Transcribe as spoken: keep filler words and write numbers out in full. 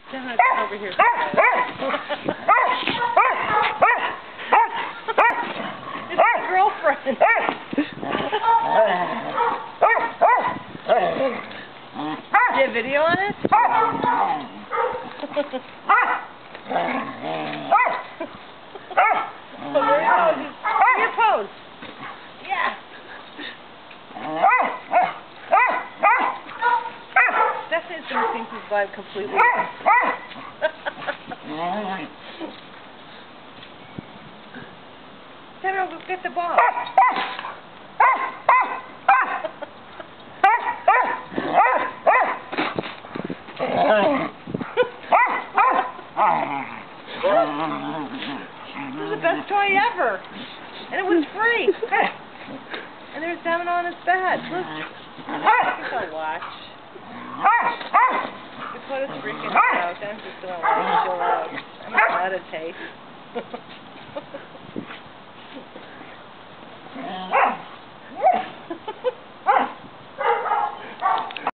Damn it, come over here. It's my girlfriend. Do you have video on it? So there you go. Do your pose. Yeah. Stephanie's going to think he's live completely. Stephanie, go get the ball. This is the best toy ever. And it was free. And there's Devin on his bed. Look. I think I'll watch. Dakota's freaking out. I'm just going to watch chill out. I'm going to meditate.